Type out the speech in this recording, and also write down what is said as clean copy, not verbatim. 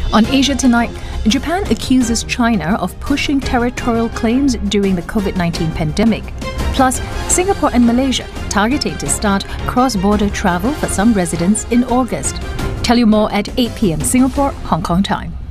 On Asia Tonight, Japan accuses China of pushing territorial claims during the COVID-19 pandemic. Plus, Singapore and Malaysia targeting to start cross-border travel for some residents in August. Tell you more at 8 p.m. Singapore, Hong Kong time.